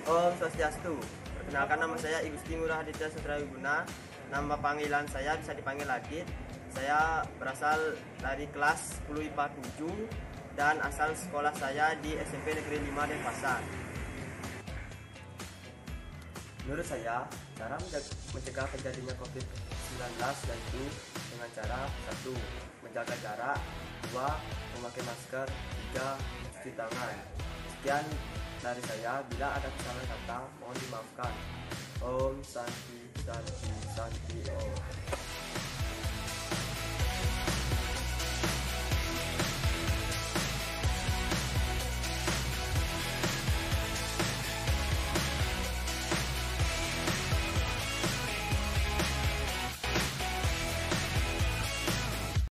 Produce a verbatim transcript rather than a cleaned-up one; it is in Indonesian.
Om Swastiastu. Perkenalkan, nama saya I Gusti Ngurah Aditya Sutrayuguna. Nama panggilan saya bisa dipanggil Adit. Saya berasal dari kelas sepuluh I P A tujuh dan asal sekolah saya di S M P Negeri lima Denpasar. Menurut saya, cara mencegah terjadinya covid sembilan belas yaitu dengan cara satu. Menjaga jarak, dua. Memakai masker, tiga. Mencuci tangan. Sekian dari saya. Bila ada kesalahan kata, mohon dimaafkan. Om Santi Santi Santi Om.